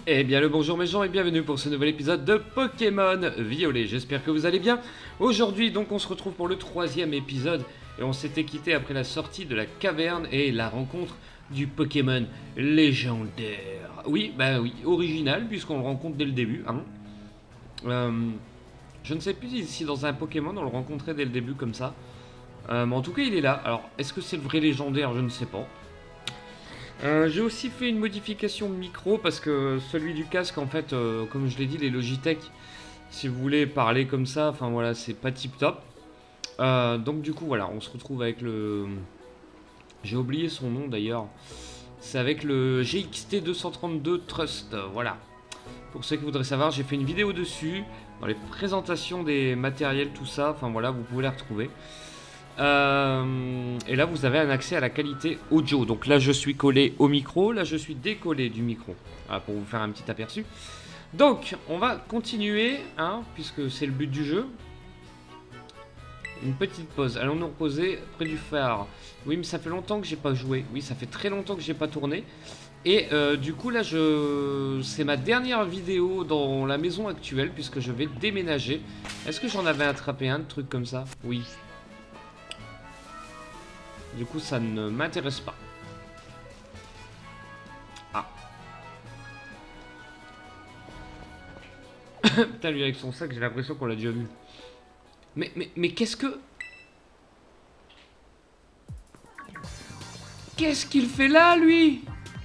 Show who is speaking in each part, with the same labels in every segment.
Speaker 1: Eh bien le bonjour mes gens et bienvenue pour ce nouvel épisode de Pokémon Violet, j'espère que vous allez bien. Aujourd'hui donc on se retrouve pour le troisième épisode et on s'était quitté après la sortie de la caverne et la rencontre du Pokémon légendaire. Oui, bah oui, original puisqu'on le rencontre dès le début. Hein. Je ne sais plus si dans un Pokémon on le rencontrait dès le début comme ça. Mais en tout cas il est là, alors est-ce que c'est le vrai légendaire, je ne sais pas. J'ai aussi fait une modification micro parce que celui du casque, en fait, comme je l'ai dit, les Logitech, si vous voulez parler comme ça, enfin voilà, c'est pas tip top. Donc du coup, voilà, on se retrouve avec le... J'ai oublié son nom d'ailleurs. C'est avec le GXT 232 Trust, voilà. Pour ceux qui voudraient savoir, j'ai fait une vidéo dessus, dans les présentations des matériels, tout ça, enfin voilà, vous pouvez la retrouver. Et là vous avez un accès à la qualité audio. Donc là je suis collé au micro, là je suis décollé du micro. Voilà, pour vous faire un petit aperçu. Donc on va continuer, hein, puisque c'est le but du jeu. Une petite pause. Allons nous reposer près du phare. Oui mais ça fait longtemps que j'ai pas joué. Oui ça fait très longtemps que j'ai pas tourné. Et du coup là c'est ma dernière vidéo dans la maison actuelle puisque je vais déménager. Est-ce que j'en avais attrapé un de truc comme ça? Oui. Du coup, ça ne m'intéresse pas. Ah. Putain, lui avec son sac, j'ai l'impression qu'on l'a déjà vu. Mais qu'est-ce que... Qu'est-ce qu'il fait là, lui?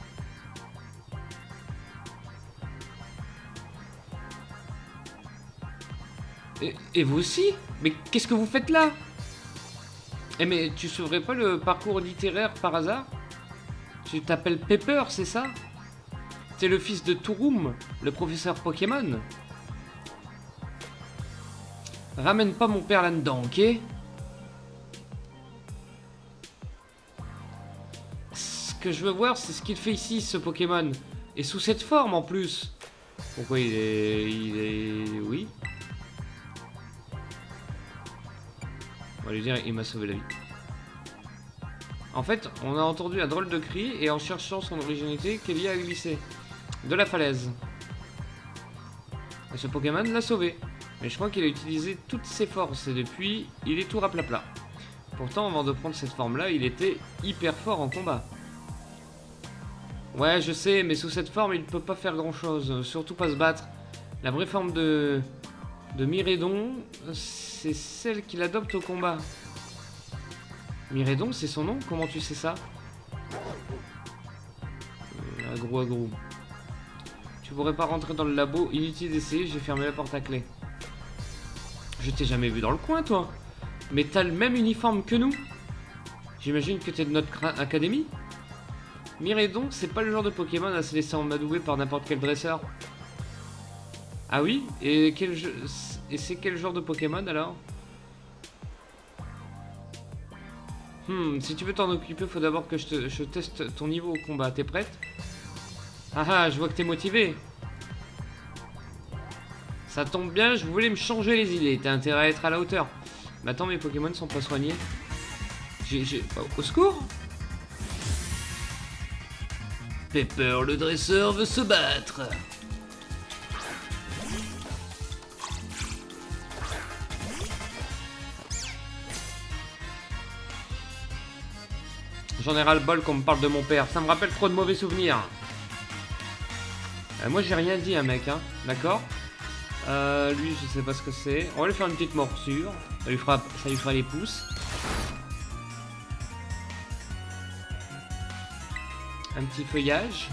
Speaker 1: Et vous aussi? Mais qu'est-ce que vous faites là? Eh mais tu sauverais pas le parcours littéraire par hasard? Tu t'appelles Pepper, c'est ça? T'es le fils de Touroum, le professeur Pokémon. Ramène pas mon père là-dedans, ok? Ce que je veux voir, c'est ce qu'il fait ici, ce Pokémon. Et sous cette forme, en plus. Pourquoi il est... Oui. On va lui dire, il m'a sauvé la vie. En fait, on a entendu un drôle de cri, et en cherchant son originalité, Kelly a glissé de la falaise. Et ce Pokémon l'a sauvé. Mais je crois qu'il a utilisé toutes ses forces, et depuis, il est tout raplapla. Pourtant, avant de prendre cette forme-là, il était hyper fort en combat. Ouais, je sais, mais sous cette forme, il ne peut pas faire grand-chose, surtout pas se battre. La vraie forme de Miraidon, c'est celle qu'il adopte au combat. Miraidon, c'est son nom? Comment tu sais ça? Agro. Tu pourrais pas rentrer dans le labo, inutile d'essayer, j'ai fermé la porte à clé. Je t'ai jamais vu dans le coin, toi. Mais t'as le même uniforme que nous. J'imagine que t'es de notre académie. Miraidon, c'est pas le genre de Pokémon à se laisser emmadouer par n'importe quel dresseur. Ah oui? Et c'est quel genre de Pokémon alors? Si tu veux t'en occuper, faut d'abord que je teste ton niveau au combat. T'es prête? Ah ah, je vois que t'es motivé. Ça tombe bien, je voulais me changer les idées. T'as intérêt à être à la hauteur. Mais attends, mes Pokémon sont pas soignés. Au secours! Pepper, le dresseur, veut se battre. J'en ai ras-le-bol qu'on me parle de mon père. Ça me rappelle trop de mauvais souvenirs. Moi, j'ai rien dit, un mec, hein. D'accord? Lui, je sais pas ce que c'est. On va lui faire une petite morsure. Ça lui fera les pouces. Un petit feuillage.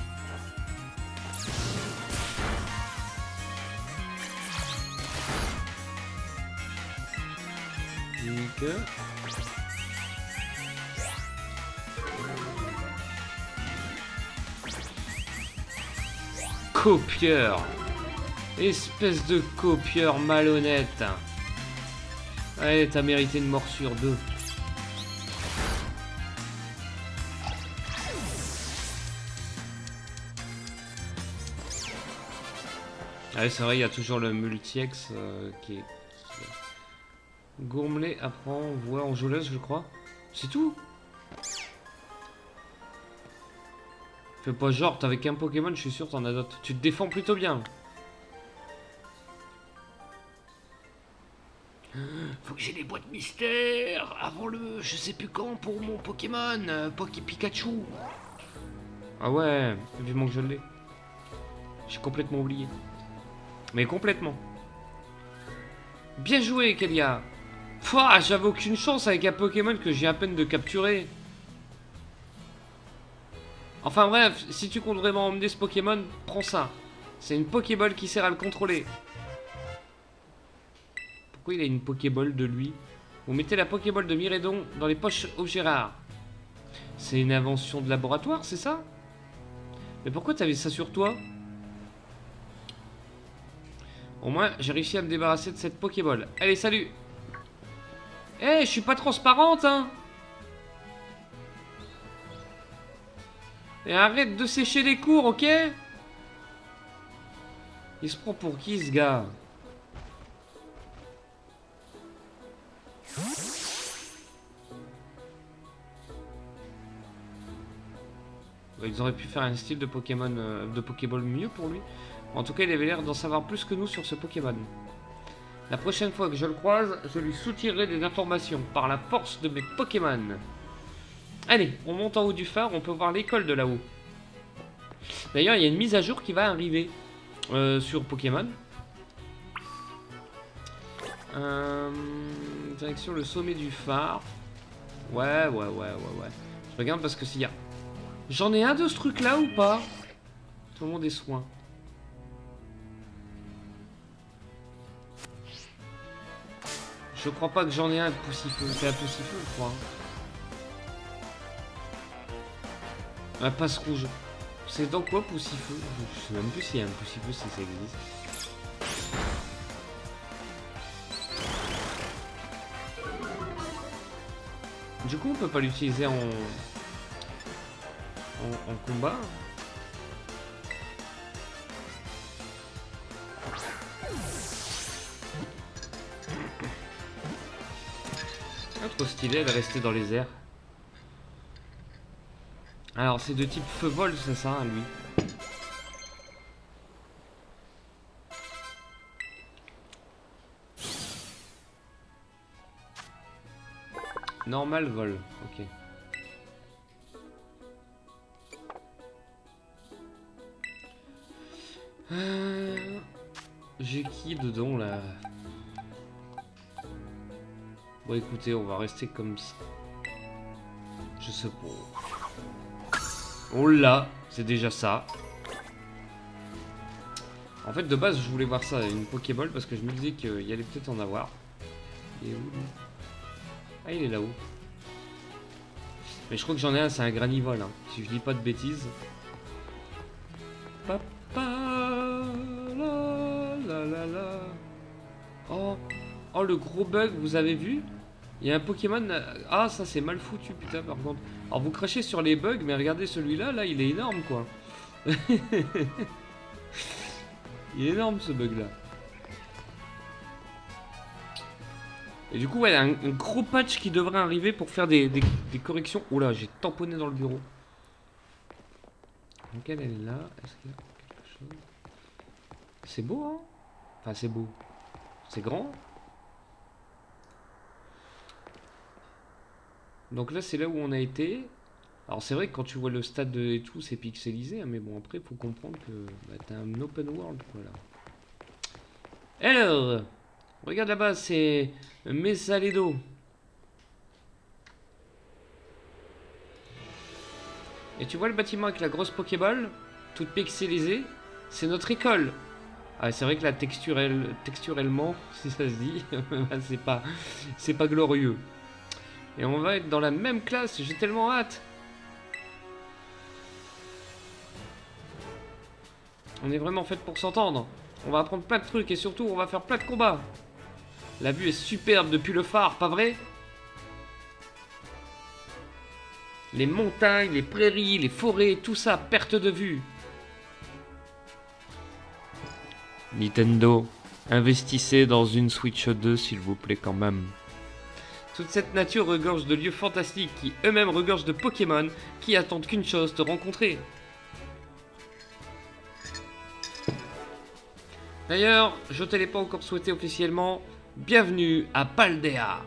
Speaker 1: Nickel. Copieur. Espèce de copieur malhonnête. Allez, t'as mérité une morsure 2. Allez, c'est vrai, il y a toujours le multi-ex qui est... Gourmelet apprend voix enjôleuse, je crois. C'est tout. Fais pas genre, t'as avec un Pokémon, je suis sûr t'en as d'autres. Tu te défends plutôt bien. Faut que j'ai des boîtes mystères avant le je sais plus quand pour mon Pokémon, Pikachu. Ah ouais, vivement que je l'ai. J'ai complètement oublié. Mais complètement. Bien joué, Kelia. Pouah, j'avais aucune chance avec un Pokémon que j'ai à peine de capturer. Enfin bref, si tu comptes vraiment emmener ce Pokémon, prends ça. C'est une Pokéball qui sert à le contrôler. Pourquoi il a une Pokéball de lui? Vous mettez la Pokéball de Miredon dans les poches au Gérard. C'est une invention de laboratoire, c'est ça? Mais pourquoi t'avais ça sur toi? Au moins, j'ai réussi à me débarrasser de cette Pokéball. Allez, salut! Eh, je suis pas transparente, hein! Et arrête de sécher les cours, ok? Il se prend pour qui, ce gars? Ils auraient pu faire un style de Pokémon, de Pokéball mieux pour lui. En tout cas, il avait l'air d'en savoir plus que nous sur ce Pokémon. La prochaine fois que je le croise, je lui soutirerai des informations par la force de mes Pokémon. Allez, on monte en haut du phare, on peut voir l'école de là-haut. D'ailleurs, il y a une mise à jour qui va arriver sur Pokémon. Direction le sommet du phare. Ouais. Je regarde parce que s'il y a... J'en ai un de ce truc-là ou pas? Tout le monde est soin. Je crois pas que j'en ai un de poussifeu. C'est un poussifeu, je crois. Un passe rouge. C'est dans quoi poussifeu? Je sais même plus s'il y a un poussifeu, si ça existe. Du coup, on peut pas l'utiliser en combat. Ah, trop stylé, elle est restée dans les airs. Alors, c'est de type feu-vol, c'est ça, hein, lui. Normal vol, ok. J'ai qui dedans là? Bon écoutez, on va rester comme ça. Je sais pas. On l'a, c'est déjà ça. En fait de base je voulais voir ça, une Pokéball, parce que je me disais qu'il y allait peut-être en avoir. Il est où lui? Ah il est là-haut. Mais je crois que j'en ai un, c'est un Granivol, hein, si je dis pas de bêtises. Papa, la. Oh le gros bug, vous avez vu? Il y a un Pokémon... Ah ça c'est mal foutu putain par contre. Alors vous crachez sur les bugs, mais regardez celui-là, là il est énorme quoi. Il est énorme ce bug là. Et du coup ouais, un gros patch qui devrait arriver pour faire des corrections. Oh là, j'ai tamponné dans le bureau. Donc elle est là. Est-ce qu'il y a quelque chose? C'est beau hein? Enfin c'est beau. C'est grand. Donc là c'est là où on a été. Alors c'est vrai que quand tu vois le stade et tout c'est pixelisé, hein, mais bon après il faut comprendre que bah, t'as un open world quoi là. Alors, regarde là-bas, c'est Mesaledo. Et tu vois le bâtiment avec la grosse Pokéball, toute pixelisée, c'est notre école. Ah, c'est vrai que là, texturellement, si ça se dit, c'est pas glorieux. Et on va être dans la même classe, j'ai tellement hâte. On est vraiment fait pour s'entendre. On va apprendre plein de trucs et surtout, on va faire plein de combats. La vue est superbe depuis le phare, pas vrai? Les montagnes, les prairies, les forêts, tout ça, perte de vue. Nintendo, investissez dans une Switch 2 s'il vous plaît quand même. Toute cette nature regorge de lieux fantastiques qui eux-mêmes regorgent de Pokémon qui attendent qu'une chose, te rencontrer. D'ailleurs, je te l'ai pas encore souhaité officiellement. Bienvenue à Paldea.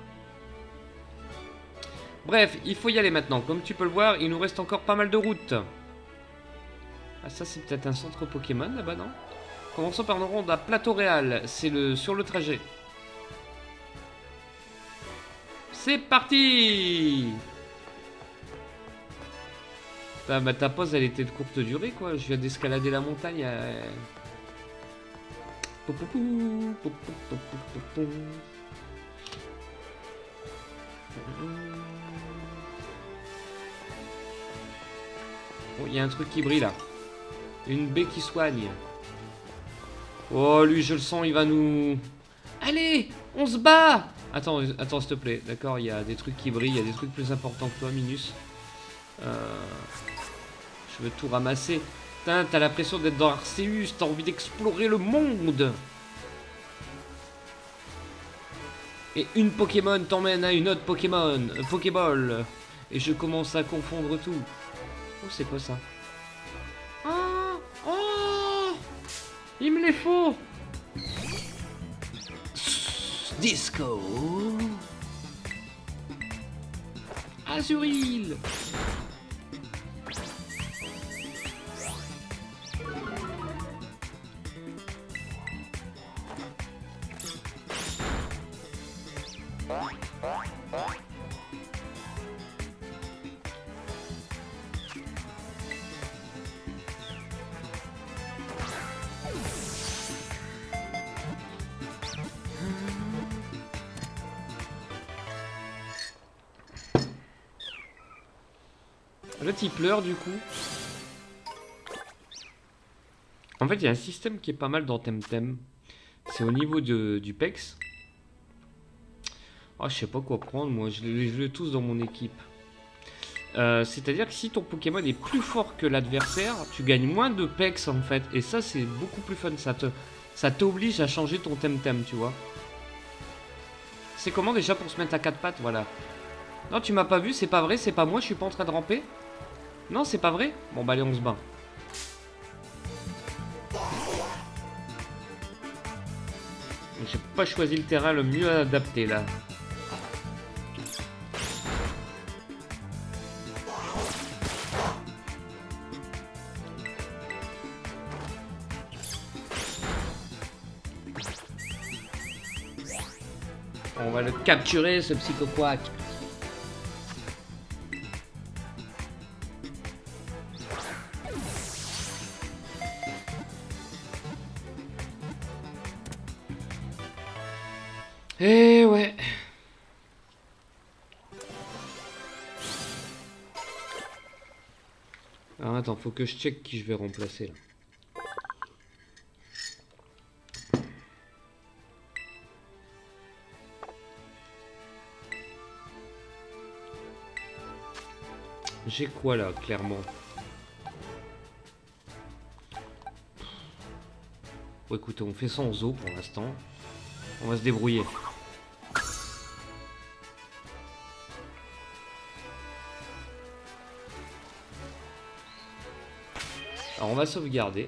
Speaker 1: Bref, il faut y aller maintenant. Comme tu peux le voir, il nous reste encore pas mal de routes. Ah, ça c'est peut-être un centre Pokémon là-bas, non? Commençons par une ronde à Plateau Réal. C'est sur le trajet. C'est parti! Bah, ta pause elle était de courte durée quoi. Je viens d'escalader la montagne. Oh, il y a un truc qui brille là. Une baie qui soigne. Oh, lui, je le sens, il va nous... Allez, on se bat! Attends, s'il te plaît. D'accord, il y a des trucs qui brillent, il y a des trucs plus importants que toi, Minus. Je veux tout ramasser. Putain, t'as l'impression d'être dans Arceus, t'as envie d'explorer le monde. Et une Pokémon t'emmène à une autre Pokémon, Pokéball. Et je commence à confondre tout. Oh, c'est quoi ça? Oh, oh, il me les faut. Disco. Azuril. L'autre il pleure du coup. En fait il y a un système qui est pas mal dans Temtem. C'est au niveau du PEX. Oh, je sais pas quoi prendre moi, je les tous dans mon équipe. C'est-à-dire que si ton Pokémon est plus fort que l'adversaire, tu gagnes moins de PEX en fait. Et ça c'est beaucoup plus fun, ça t'oblige à changer ton Temtem, tu vois. C'est comment déjà pour se mettre à 4 pattes, voilà. Non tu m'as pas vu, c'est pas vrai, c'est pas moi, je suis pas en train de ramper. Non, c'est pas vrai? Bon, bah allez, on se bat. J'ai pas choisi le terrain le mieux adapté, là. On va le capturer, ce psychoquac. Eh ouais. Alors attends, faut que je check qui je vais remplacer là. J'ai quoi là, clairement? Bon écoutez, on fait sans eau pour l'instant. On va se débrouiller. Alors on va sauvegarder.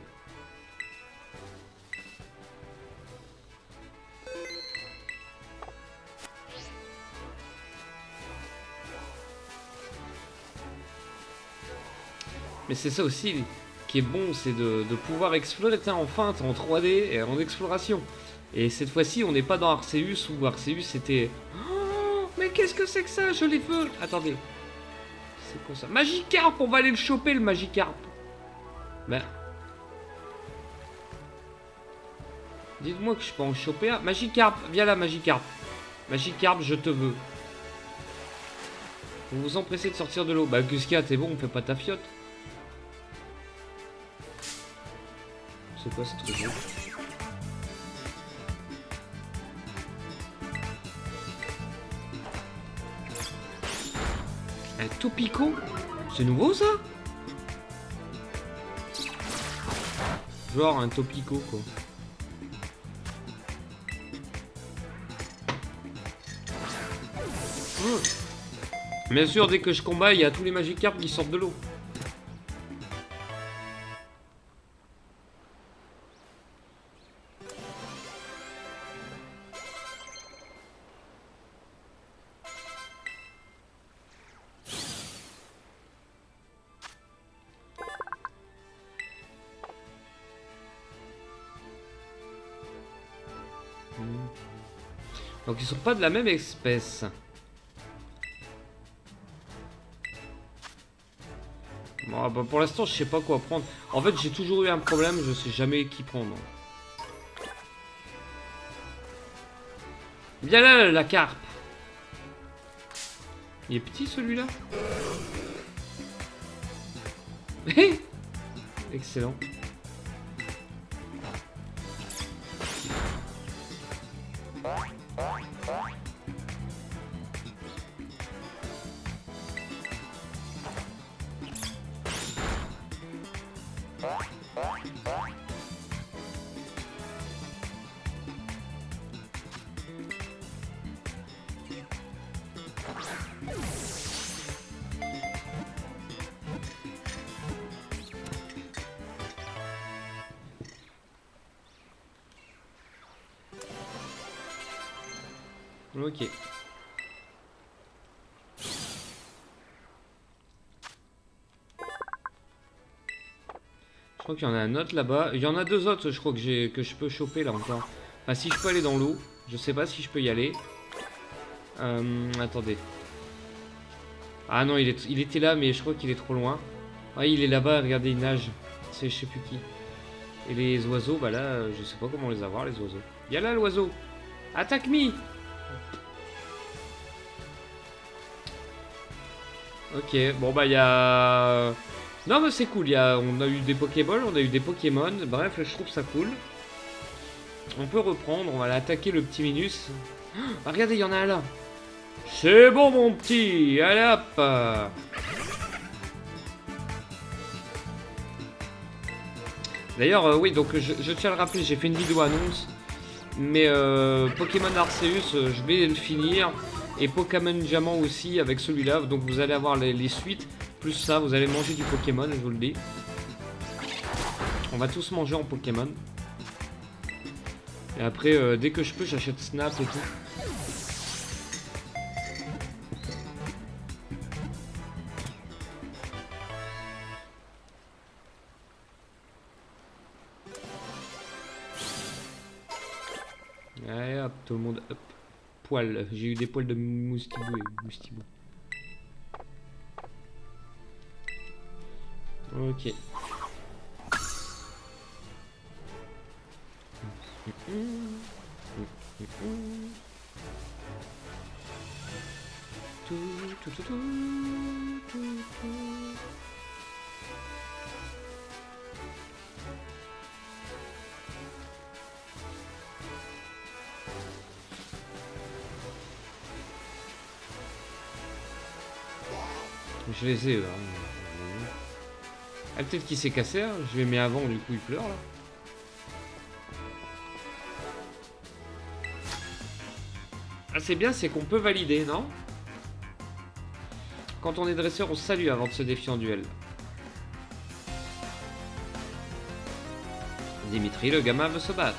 Speaker 1: Mais c'est ça aussi qui est bon, c'est de pouvoir explorer enfin en 3D et en exploration. Et cette fois-ci, on n'est pas dans Arceus où Arceus c'était... Oh, mais qu'est-ce que c'est que ça? Je les veux. Attendez. C'est quoi ça? Magikarp, on va aller le choper le Magikarp. Ben... Dites-moi que je peux en choper un. Magikarp, viens là Magikarp. Magikarp, je te veux. Vous vous empressez de sortir de l'eau. Bah qu'est-ce qu'il y a? T'es bon, on fait pas ta fiotte. C'est quoi ce truc? Un Topico? C'est nouveau ça? Genre un Topico quoi. Bien sûr, dès que je combats, il y a tous les Magikarp qui sortent de l'eau. Donc ils sont pas de la même espèce. Bon, bah pour l'instant, je sais pas quoi prendre. En fait, j'ai toujours eu un problème, je sais jamais qui prendre. Viens là, la carpe. Il est petit celui-là. Excellent. Ok. Je crois qu'il y en a un autre là-bas. Il y en a deux autres, je crois que je peux choper là encore. Enfin, si je peux aller dans l'eau. Je sais pas si je peux y aller. Attendez. Ah non, il était là, mais je crois qu'il est trop loin. Ah, il est là-bas, regardez, il nage. C'est je sais plus qui. Et les oiseaux, bah là, je sais pas comment les avoir, les oiseaux. Y'a là l'oiseau. Attaque me. Ok, bon bah il y a... Non mais c'est cool, on a eu des Pokéballs, on a eu des Pokémon, bref je trouve ça cool. On peut reprendre, on va aller attaquer le petit Minus. Ah, regardez, il y en a un là. C'est bon mon petit, allez hop. D'ailleurs, oui, donc je tiens à le rappeler, j'ai fait une vidéo annonce. Mais Pokémon Arceus, je vais le finir. Et Pokémon Diamant aussi avec celui-là. Donc vous allez avoir les suites. Plus ça, vous allez manger du Pokémon, je vous le dis. On va tous manger en Pokémon. Et après, dès que je peux, j'achète Snap et tout. Allez hop, tout le monde, hop. Poils, j'ai eu des poils de moustibou et moustibou. Ok. Je les ai là. Ah, peut-être qu'il s'est cassé, hein. Je l'ai mis avant, du coup il pleure là. Ah, c'est bien, c'est qu'on peut valider, non? Quand on est dresseur, on salue avant de se défier en duel. Dimitri, le gamin veut se battre.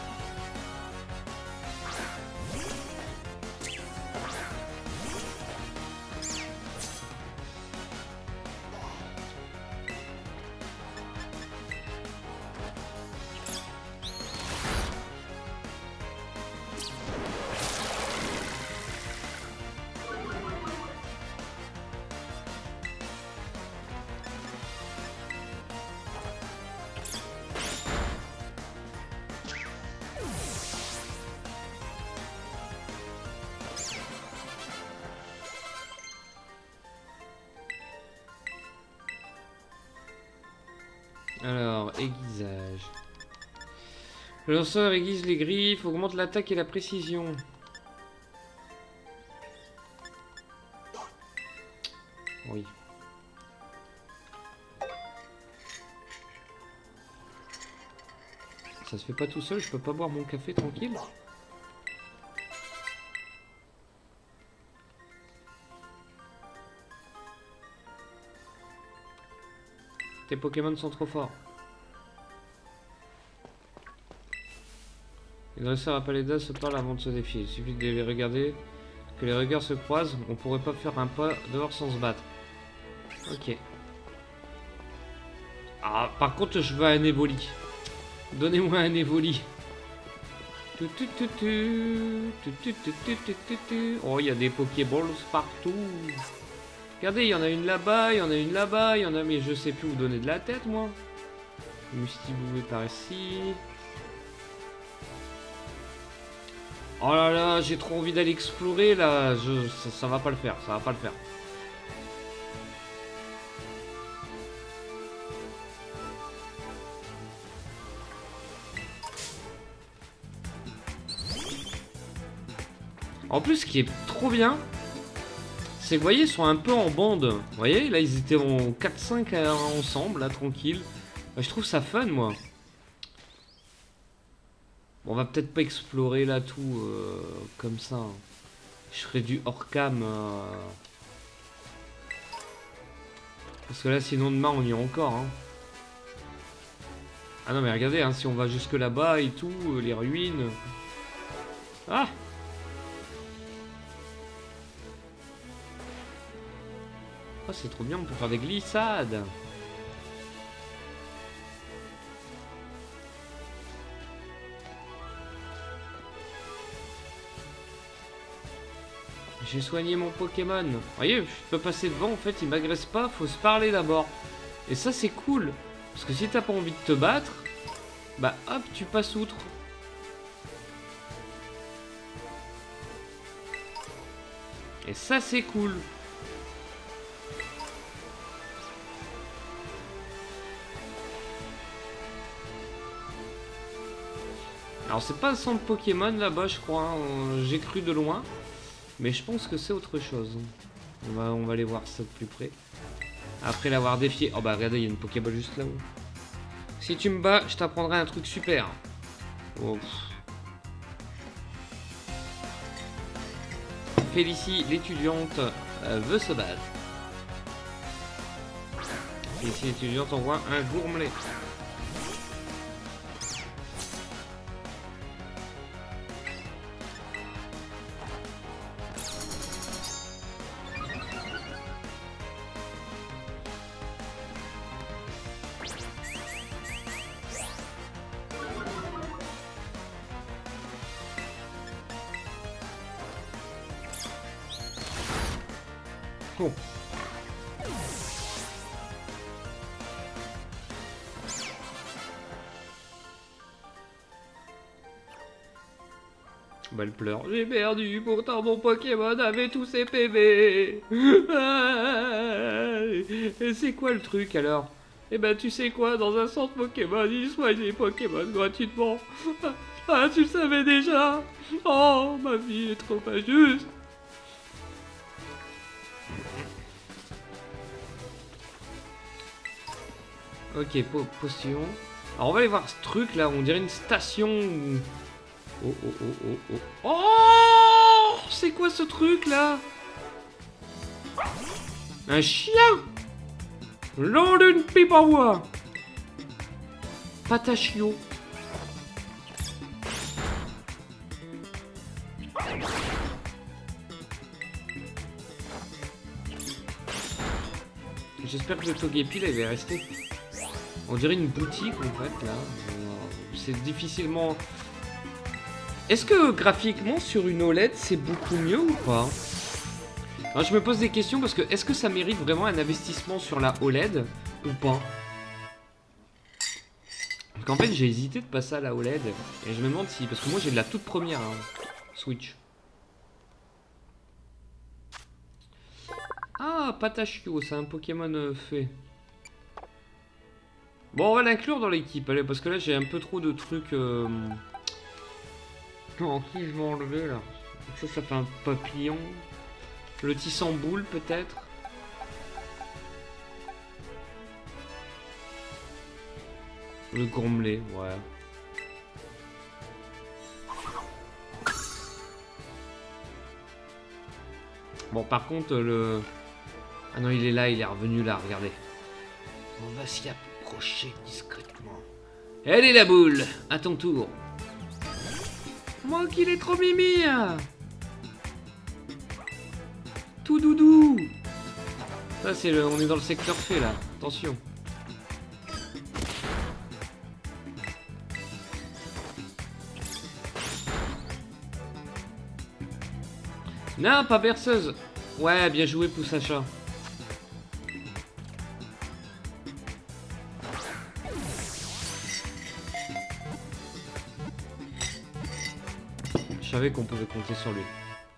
Speaker 1: Alors, aiguisage. Le lanceur aiguise les griffes, augmente l'attaque et la précision. Oui. Ça se fait pas tout seul, je peux pas boire mon café tranquille. Tes Pokémon sont trop forts. Les dresseurs à Paléda se parlent avant de se défier. Il suffit de les regarder, que les regards se croisent. On pourrait pas faire un pas dehors sans se battre. Ok. Ah, par contre, je veux un Evoli. Donnez-moi un Evoli. Oh, il y a des Pokéballs partout. Regardez, il y en a une là-bas, il y en a une là-bas, il y en a... Mais je sais plus où donner de la tête, moi. Mustiboué par ici. Oh là là, j'ai trop envie d'aller explorer, là. Ça va pas le faire, ça va pas le faire. En plus, ce qui est trop bien, c'est que vous voyez, ils sont un peu en bande. Vous voyez, là, ils étaient en 4-5 ensemble, là, tranquille. Je trouve ça fun, moi. Bon, on va peut-être pas explorer, là, tout comme ça. Je ferai du hors-cam. Parce que là, sinon, demain, on y est encore. Hein. Ah non, mais regardez, hein, si on va jusque là-bas et tout, les ruines... Ah! Oh, c'est trop bien, on peut faire des glissades. J'ai soigné mon Pokémon. Vous voyez, je peux passer devant, en fait, il m'agresse pas, faut se parler d'abord. Et ça, c'est cool. Parce que si t'as pas envie de te battre, bah hop, tu passes outre. Et ça, c'est cool. Alors c'est pas un centre Pokémon là-bas je crois, hein. J'ai cru de loin. Mais je pense que c'est autre chose. On va aller voir ça de plus près. Après l'avoir défié... Oh bah regardez, il y a une Pokéball juste là-haut. Si tu me bats, je t'apprendrai un truc super. Oh. Félicie, l'étudiante, veut se battre. Félicie, l'étudiante envoie un gourmelet. Oh. Bah elle pleure. J'ai perdu, pourtant mon Pokémon avait tous ses PV. Et c'est quoi le truc alors? Eh ben tu sais quoi, dans un centre Pokémon, ils soignent les Pokémon gratuitement. Ah, tu le savais déjà? Oh, ma vie est trop injuste. Ok, potion. Alors on va aller voir ce truc là, on dirait une station. Oh oh oh oh oh. Oh, c'est quoi ce truc là? Un chien. Long d'une pipe en bois. Patachio. J'espère que le Togepi là il va rester. On dirait une boutique en fait là. C'est difficilement... Est-ce que graphiquement sur une OLED c'est beaucoup mieux ou pas? Alors, je me pose des questions parce que est-ce que ça mérite vraiment un investissement sur la OLED ou pas? Parce qu'en fait j'ai hésité de passer à la OLED et je me demande si... Parce que moi j'ai de la toute première hein, Switch. Ah, Patachio, c'est un Pokémon fait. Bon, on va l'inclure dans l'équipe, allez, parce que là, j'ai un peu trop de trucs... Oh, qui je vais enlever, là? Ça fait un papillon. Le tissamboule, peut-être. Le gourmelet, ouais. Bon, par contre, le... Ah non, il est là, il est revenu là, regardez. On va s'y approcher discrètement. Elle est la boule, à ton tour. Moi qu'il est trop mimi. Tout doudou. Ça c'est le... On est dans le secteur fait là, attention. Non, pas berceuse. Ouais, bien joué, Poussacha. Je savais qu'on pouvait compter sur lui.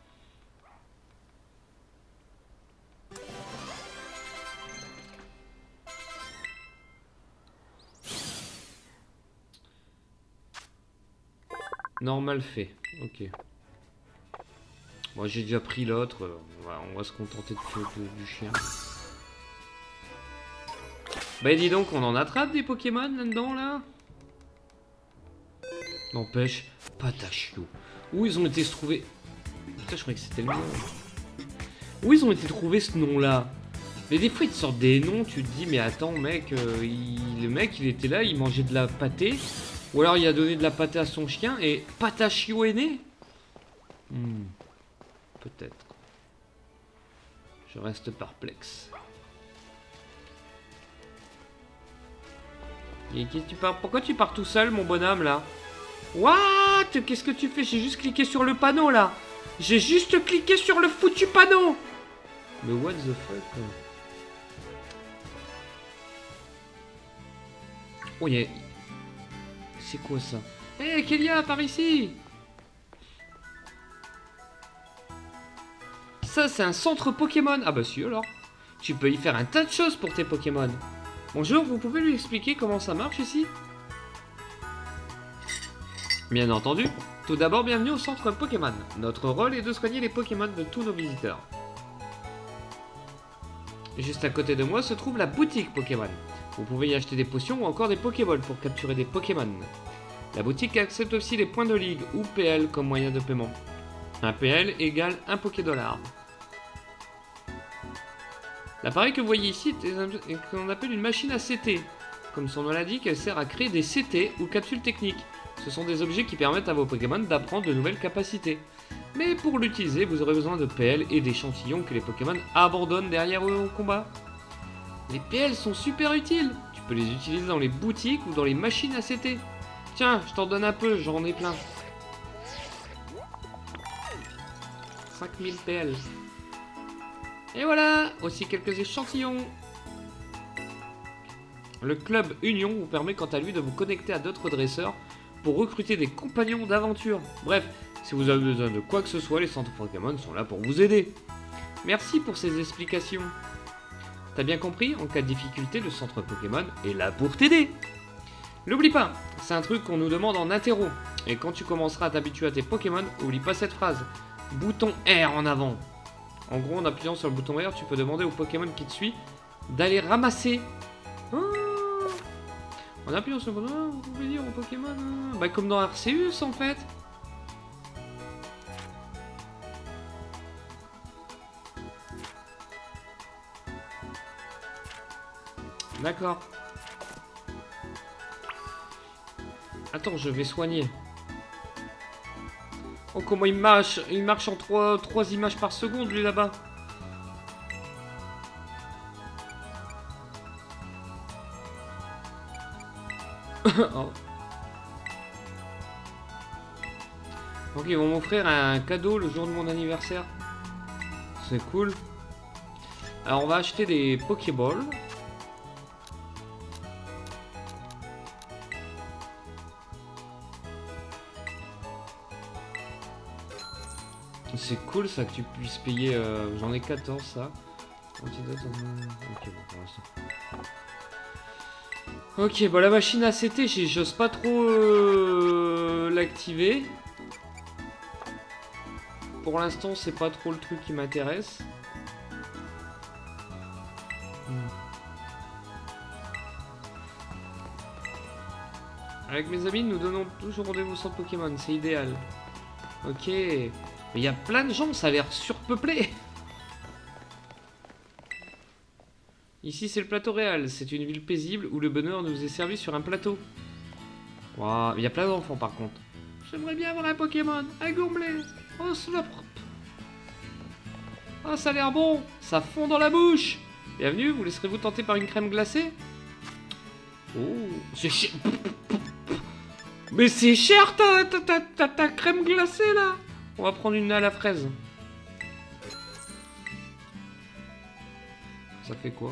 Speaker 1: Normal fait. Ok. Moi j'ai déjà pris l'autre. On va se contenter du chien. Bah dis donc, on en attrape des Pokémon là-dedans là. N'empêche, Patachio. Où ils ont été trouvés? Putain, je croyais que c'était le nom. Où ils ont été trouvés ce nom-là? Mais des fois, ils te sortent des noms, tu te dis, mais attends, mec, le mec, il était là, il mangeait de la pâtée. Ou alors, il a donné de la pâtée à son chien et Patachio est né? Peut-être. Je reste perplexe. Et pourquoi tu pars tout seul, mon bonhomme, là? What? Qu'est-ce que tu fais? J'ai juste cliqué sur le panneau, là. J'ai juste cliqué sur le foutu panneau. Mais what the fuck? Oh, y'a... C'est quoi, ça? Hé, hey, Kélia, par ici. Ça, c'est un centre Pokémon. Ah bah si, alors. Tu peux y faire un tas de choses pour tes Pokémon. Bonjour, vous pouvez lui expliquer comment ça marche ici? Bien entendu. Tout d'abord, bienvenue au centre Pokémon. Notre rôle est de soigner les Pokémon de tous nos visiteurs. Juste à côté de moi se trouve la boutique Pokémon. Vous pouvez y acheter des potions ou encore des Pokéballs pour capturer des Pokémon. La boutique accepte aussi les points de ligue ou PL comme moyen de paiement. Un PL égale un Pokédollar. L'appareil que vous voyez ici est ce qu'on appelle une machine à CT. Comme son nom l'indique, elle sert à créer des CT ou capsules techniques. Ce sont des objets qui permettent à vos Pokémon d'apprendre de nouvelles capacités. Mais pour l'utiliser, vous aurez besoin de PL et d'échantillons que les Pokémon abandonnent derrière eux au combat. Les PL sont super utiles. Tu peux les utiliser dans les boutiques ou dans les machines à CT. Tiens, je t'en donne un peu, j'en ai plein. 5000 PL. Et voilà, aussi quelques échantillons. Le club Union vous permet quant à lui de vous connecter à d'autres dresseurs pour recruter des compagnons d'aventure. Bref, si vous avez besoin de quoi que ce soit, les centres Pokémon sont là pour vous aider. Merci pour ces explications. T'as bien compris? En cas de difficulté, le centre Pokémon est là pour t'aider. N'oublie pas, c'est un truc qu'on nous demande en interro. Et quand tu commenceras à t'habituer à tes Pokémon, oublie pas cette phrase. Bouton R en avant. En gros, en appuyant sur le bouton R, tu peux demander au Pokémon qui te suit d'aller ramasser. En appuyant sur le bouton, vous pouvez dire au Pokémon... Bah comme dans Arceus en fait. D'accord. Attends, je vais soigner. Oh, comment il marche en 3 images par seconde, lui, là-bas. Oh. Donc, ils vont m'offrir un cadeau le jour de mon anniversaire. C'est cool. Alors, on va acheter des Pokéballs. C'est cool ça que tu puisses payer. J'en ai 14 ça. Ok, bon, pour l'instant. Ok, bon, la machine à CT, j'ose pas trop l'activer. Pour l'instant, c'est pas trop le truc qui m'intéresse. Avec mes amis, nous donnons toujours rendez-vous sans Pokémon, c'est idéal. Ok. Mais il y a plein de gens, ça a l'air surpeuplé. Ici, c'est le plateau réel. C'est une ville paisible où le bonheur nous est servi sur un plateau. Waouh, il y a plein d'enfants par contre. J'aimerais bien avoir un Pokémon, un Gourmet. Oh, Slowpoke. Oh, ça a l'air bon. Ça fond dans la bouche. Bienvenue, vous laisserez-vous tenter par une crème glacée? Oh, c'est cher. Mais c'est cher ta crème glacée là. On va prendre une à la fraise. Ça fait quoi?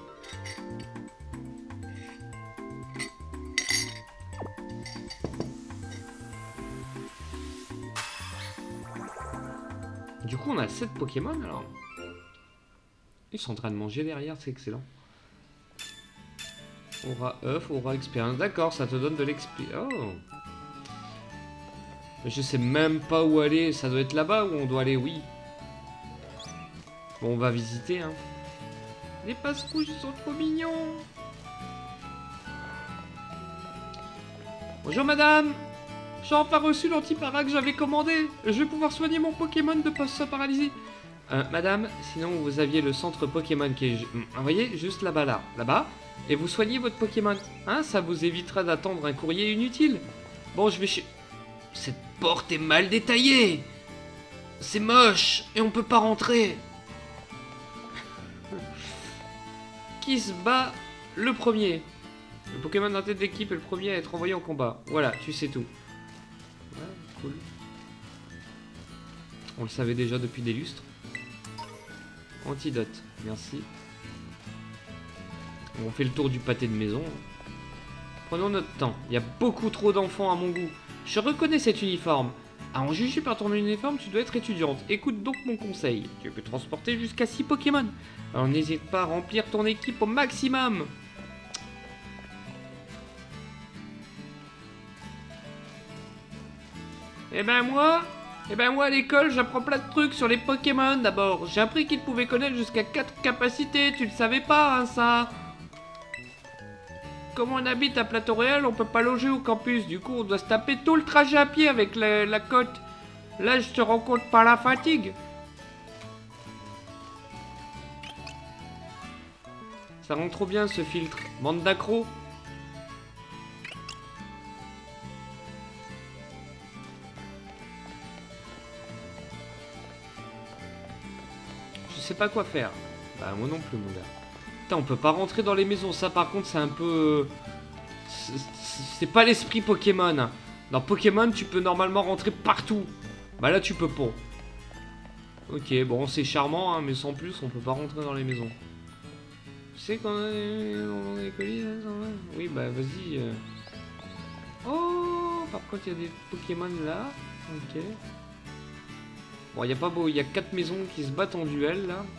Speaker 1: Du coup, on a 7 Pokémon alors. Ils sont en train de manger derrière, c'est excellent. Aura œuf, aura expérience. D'accord, ça te donne de l'expérience. Oh! Je sais même pas où aller. Ça doit être là-bas où on doit aller, oui. Bon, on va visiter, hein. Les passe-couches sont trop mignons. Bonjour madame. J'ai enfin reçu l'antipara que j'avais commandé. Je vais pouvoir soigner mon Pokémon de post-paralysie. Madame, sinon vous aviez le centre Pokémon qui est... Vous voyez, juste là-bas, là-bas. Et vous soignez votre Pokémon. Hein, ça vous évitera d'attendre un courrier inutile. Bon, je vais chez... Cette porte est mal détaillée. C'est moche. Et on peut pas rentrer. Qui se bat le premier? Le Pokémon en tête d'équipe est le premier à être envoyé en combat. Voilà, tu sais tout. Ouais, cool. On le savait déjà depuis des lustres. Antidote, merci. On fait le tour du pâté de maison. Prenons notre temps. Il y a beaucoup trop d'enfants à mon goût. Je reconnais cet uniforme. À en juger par ton uniforme, tu dois être étudiante. Écoute donc mon conseil. Tu peux transporter jusqu'à 6 Pokémon. Alors n'hésite pas à remplir ton équipe au maximum. Eh ben moi à l'école, j'apprends plein de trucs sur les Pokémon d'abord. J'ai appris qu'ils pouvaient connaître jusqu'à 4 capacités. Tu le savais pas, hein, ça? Comme on habite à Plateau Réel, on peut pas loger au campus. Du coup, on doit se taper tout le trajet à pied avec la côte. Là, je te rends compte pas la fatigue. Ça rend trop bien ce filtre. Bande d'accros. Je sais pas quoi faire. Bah moi non plus mon gars. Putain, on peut pas rentrer dans les maisons. Ça par contre c'est un peu... C'est pas l'esprit Pokémon. Hein. Dans Pokémon tu peux normalement rentrer partout. Bah là tu peux pas. Ok bon c'est charmant hein, mais sans plus on peut pas rentrer dans les maisons. Tu sais qu'on a des colis là, oui bah vas-y. Oh par contre il y a des Pokémon là. Ok. Bon, il y a pas beau, il y a 4 maisons qui se battent en duel là.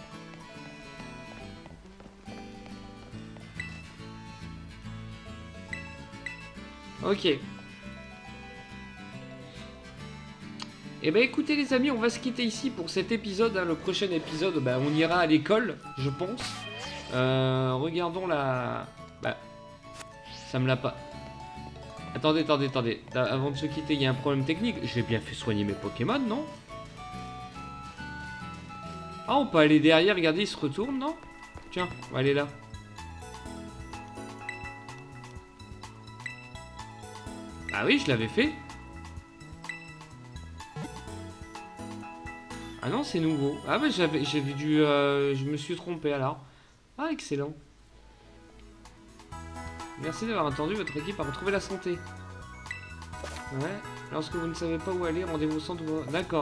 Speaker 1: Ok. Et bah écoutez les amis, on va se quitter ici pour cet épisode. Hein. Le prochain épisode, bah, on ira à l'école, je pense. Regardons la... Bah, ça me l'a pas... Attendez. Avant de se quitter, il y a un problème technique. J'ai bien fait soigner mes Pokémon, non? Ah, on peut aller derrière, regardez, il se retourne, non? Tiens, on va aller là. Ah oui, je l'avais fait. Ah non, c'est nouveau. Ah bah j'avais dû... je me suis trompé alors. Ah, excellent. Merci d'avoir attendu, votre équipe a retrouvé la santé. Ouais, lorsque vous ne savez pas où aller, rendez-vous au centre... D'accord.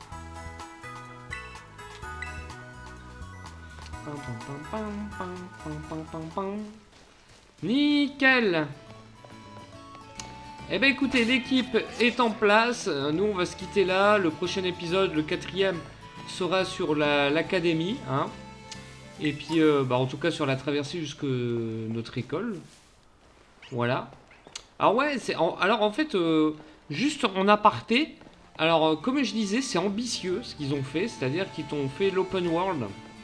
Speaker 1: Nickel. Eh ben écoutez, l'équipe est en place. Nous on va se quitter là. Le prochain épisode, le 4e, sera sur l'académie. Hein. Et puis bah, en tout cas sur la traversée jusque notre école. Voilà. Alors ouais, alors en fait, juste en aparté. Alors comme je disais, c'est ambitieux ce qu'ils ont fait. C'est-à-dire qu'ils t'ont fait l'open world.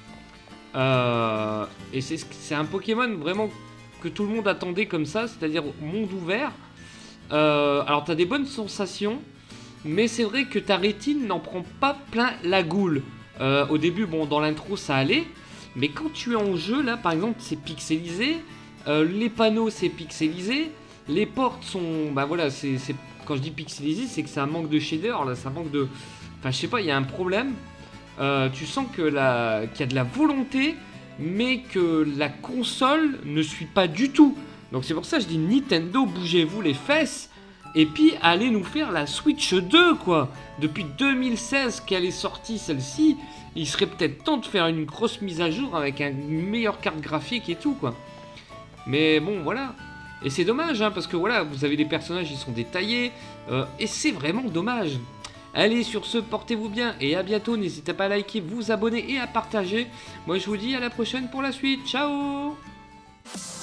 Speaker 1: Et c'est un Pokémon vraiment que tout le monde attendait comme ça, c'est-à-dire monde ouvert. Alors t'as des bonnes sensations, mais c'est vrai que ta rétine n'en prend pas plein la goule. Au début, bon, dans l'intro ça allait, mais quand tu es en jeu, là par exemple, c'est pixelisé, les panneaux c'est pixelisé, les portes sont, bah voilà, quand je dis pixelisé, c'est que c'est un manque de shader, là, ça manque de, enfin je sais pas, il y a un problème. Tu sens que qu'il y a de la volonté, mais que la console ne suit pas du tout. Donc c'est pour ça que je dis Nintendo, bougez-vous les fesses. Et puis, allez nous faire la Switch 2, quoi. Depuis 2016 qu'elle est sortie, celle-ci, il serait peut-être temps de faire une grosse mise à jour avec une meilleure carte graphique et tout, quoi. Mais bon, voilà. Et c'est dommage, hein, parce que voilà, vous avez des personnages, ils sont détaillés, et c'est vraiment dommage. Allez, sur ce, portez-vous bien, et à bientôt. N'hésitez pas à liker, vous abonner et à partager. Moi, je vous dis à la prochaine pour la suite. Ciao!